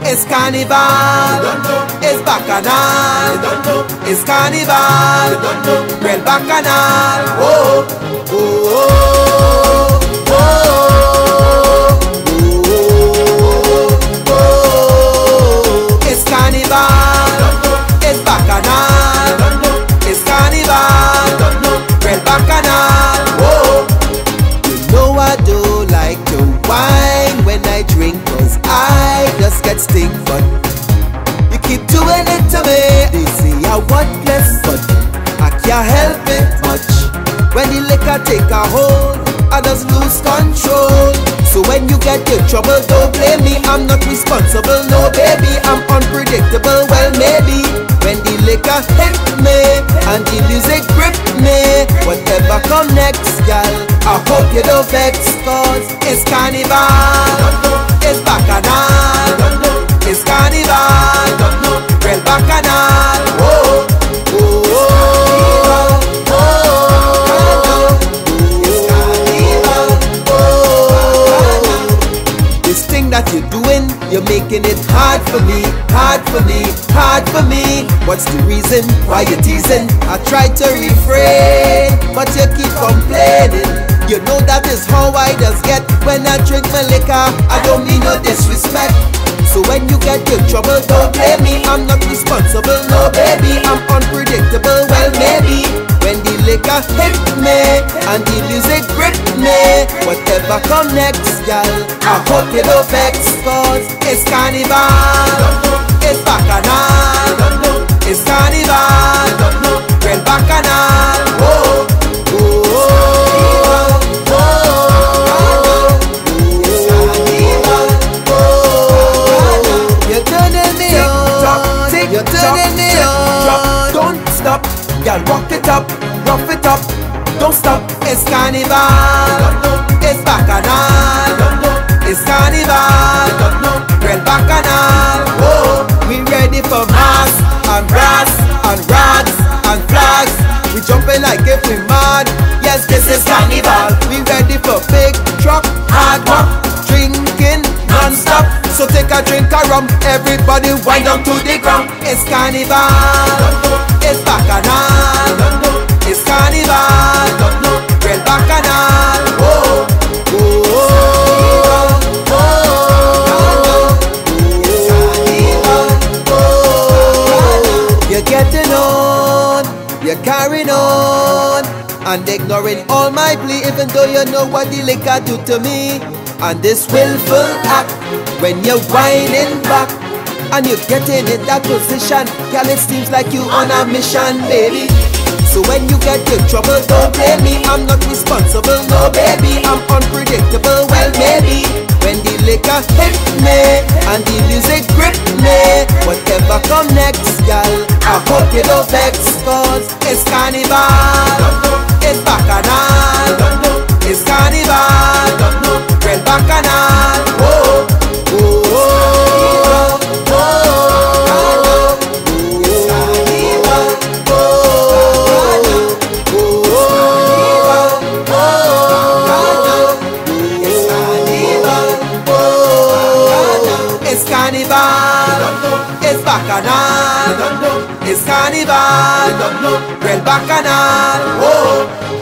it's carnival, it's bacchanal, it's carnival, real bacchanal. Oh, oh, oh, oh, oh, oh. It's carnival, it's bacchanal, it's carnival, real bacchanal. Oh, you know I do like to wine when I drink, 'cause I just get sting, but you keep doing it to me. They say I worthless, but I can't help it much. When the liquor take a hold, I just lose control. So when you get in trouble, don't blame me, I'm not responsible, no baby, I'm unpredictable. Well maybe when the liquor hit me and the music grip me, whatever come next, girl, I hope you don't vex, 'cause it's carnival, it's bacchanal, it's carnival, real bacchanal. Oh, oh, oh, oh, oh, it's carnival. Oh, this thing that you're doing, you're making it hard for me, hard for me, hard for me. What's the reason why you're teasing? I try to refrain, but you keep complaining. You know that is how I just get when I drink my liquor. I don't mean no disrespect. So when you get in trouble, don't blame me, I'm not responsible, no baby, I'm unpredictable. Well maybe when the liquor hit me and the music grip me, whatever come next, girl, I hope you don't vex, 'cause it's carnival, it's bacchanal, it's carnival, real bacchanal. Oh, oh, oh, oh, oh, it's carnival. Oh, you're turning me on, you're turning me on. Don't stop, girl, rock it up, rough it up, don't stop. It's carnival, it's bacchanal, it's carnival, real bacchanal. Oh, we ready for mass and brass and rags and flags. We jumping like if we mad. Yes, this is carnival. We ready for big truck, hard rock, drinking non-stop. So take a drink of rum, everybody wind up to the ground. It's carnival, it's bacchanal, it's carnival, real bacchanal. Oh, oh, oh, oh, oh, it's carnival. Oh, you're getting on, you're carrying on, and ignoring all my plea, even though you know what the liquor do to me. And this willful act, when you're whining back and you're getting in that position, girl, it seems like you on a mission, baby. So when you get in trouble, don't blame me, I'm not responsible, no baby, I'm unpredictable. Well maybe when the liquor hit me and the music grip me, whatever come next, girl, I hope you don't vex, 'cause it's carnival, it's bacchanal, it's carnival, real bacchanal. Oh, oh, oh, oh, oh, it's carnival. Oh, oh, oh, it's carnival. Oh, it's carnival, it's bacchanal, it's carnival, real bacchanal. Oh.